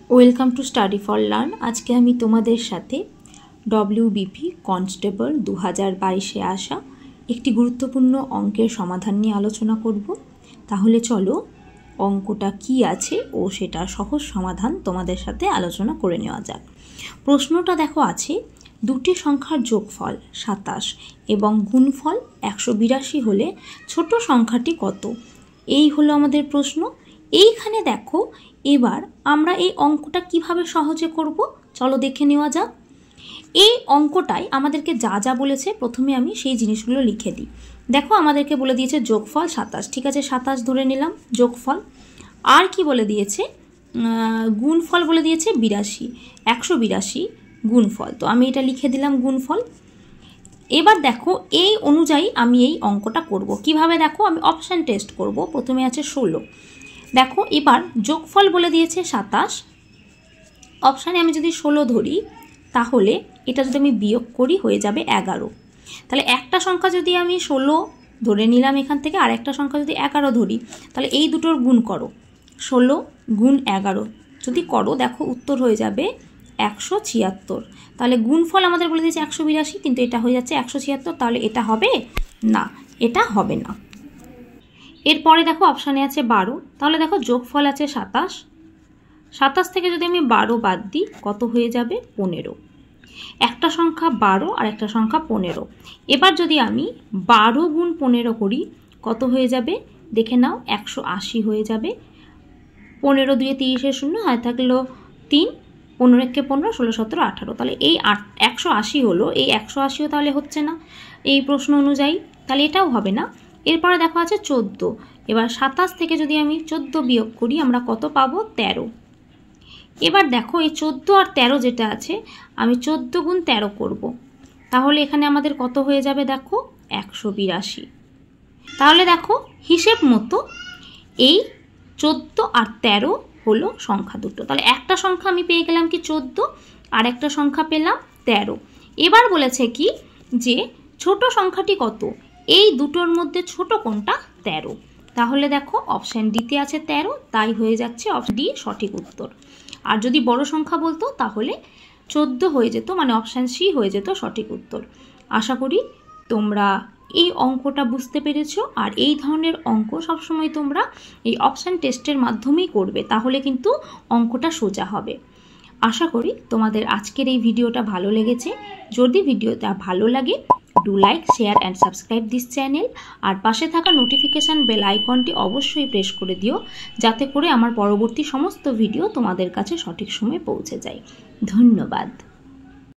Welcome to study for learn. আজকে আমি তোমাদের সাথে ডব্লিউবিপি কনস্টেবল 2022-এ আসা একটি গুরুত্বপূর্ণ অঙ্কের সমাধান নিয়ে আলোচনা করব। তাহলে চলো অঙ্কটা কি আছে ও সেটা সহজ সমাধান তোমাদের সাথে আলোচনা করে নেওয়া যাক। প্রশ্নটা দেখো আছে, দুটি সংখ্যার যোগফল 27 এবং গুণফল 182 হলে ছোট সংখ্যাটি কত? এই হলো আমাদের প্রশ্ন। এইখানে দেখো, এবার আমরা এই অঙ্কটা কিভাবে সহজে করব চলো দেখে নেওয়া যাক। এই অঙ্কটাই আমাদেরকে যা যা বলেছে প্রথমে আমি সেই জিনিসগুলো লিখে দিই। দেখো আমাদেরকে বলে দিয়েছে যোগফল 27, ঠিক আছে 27 ধরে নিলাম যোগফল। আর কি বলে দিয়েছে? গুণফল বলে দিয়েছে 82, 182 গুণফল, তো আমি এটা লিখে দিলাম গুণফল। এবার দেখো এই অনুযায়ী আমি এই অঙ্কটা করব। কিভাবে দেখো, আমি অপশান টেস্ট করব। প্রথমে আছে 16, দেখো এবার যোগফল বলে দিয়েছে 27, অপশানে আমি যদি 16 ধরি তাহলে এটা যদি আমি বিয়োগ করি হয়ে যাবে 11। তাহলে একটা সংখ্যা যদি আমি 16 ধরে নিলাম এখান থেকে, আর একটা সংখ্যা যদি 11 ধরি, তাহলে এই দুটোর গুণ করো, 16 গুণ 11 যদি করো দেখো উত্তর হয়ে যাবে 176। তাহলে গুণফল আমাদের বলে দিয়েছে 182, কিন্তু এটা হয়ে যাচ্ছে 176, তাহলে এটা হবে না, এটা হবে না। এরপরে দেখো অপশানে আছে 12, তাহলে দেখো যোগফল আছে 27, 27 থেকে যদি আমি 12 বাদ দিই কত হয়ে যাবে 15। একটা সংখ্যা 12 আর একটা সংখ্যা 15। এবার যদি আমি 12 গুণ 15 করি কত হয়ে যাবে দেখে নাও, 180 হয়ে যাবে। 15 2 30 শূন্য, হয় থাকলো 3, 15 × 15 16 17 18, তাহলে এই 180 হলো। এই 180ও তাহলে হচ্ছে না এই প্রশ্ন অনুযায়ী, তাহলে এটাও হবে না। এরপরে দেখো আছে 14, এবার 27 থেকে যদি আমি 14 বিয়োগ করি আমরা কত পাবো 13। এবার দেখো এই 14 আর 13 যেটা আছে, আমি 14 গুণ 13 করব, তাহলে এখানে আমাদের কত হয়ে যাবে দেখো 182। তাহলে দেখো হিসেব মতো এই 14 আর 13 হলো সংখ্যা দুটো। তাহলে একটা সংখ্যা আমি পেয়ে গেলাম কি 14, আর একটা সংখ্যা পেলাম 13। এবার বলেছে কি যে ছোট সংখ্যাটি কত? এই দুটোর মধ্যে ছোট কোনটা? 13। তাহলে দেখো অপশান ডিতে আছে 13, তাই হয়ে যাচ্ছে অপশান ডি সঠিক উত্তর। আর যদি বড় সংখ্যা বলতো তাহলে 14 হয়ে যেত, মানে অপশান সি হয়ে যেত সঠিক উত্তর। আশা করি তোমরা এই অঙ্কটা বুঝতে পেরেছো। আর এই ধরনের অঙ্ক সবসময় তোমরা এই অপশান টেস্টের মাধ্যমেই করবে, তাহলে কিন্তু অঙ্কটা সোজা হবে। আশা করি তোমাদের আজকের এই ভিডিওটা ভালো লেগেছে। যদি ভিডিওটা ভালো লাগে do like, share and subscribe this channel. আর পাশে থাকা নোটিফিকেশান বেল আইকনটি অবশ্যই প্রেস করে দিও, যাতে করে আমার পরবর্তী সমস্ত ভিডিও তোমাদের কাছে সঠিক সময়ে পৌঁছে যায়। ধন্যবাদ।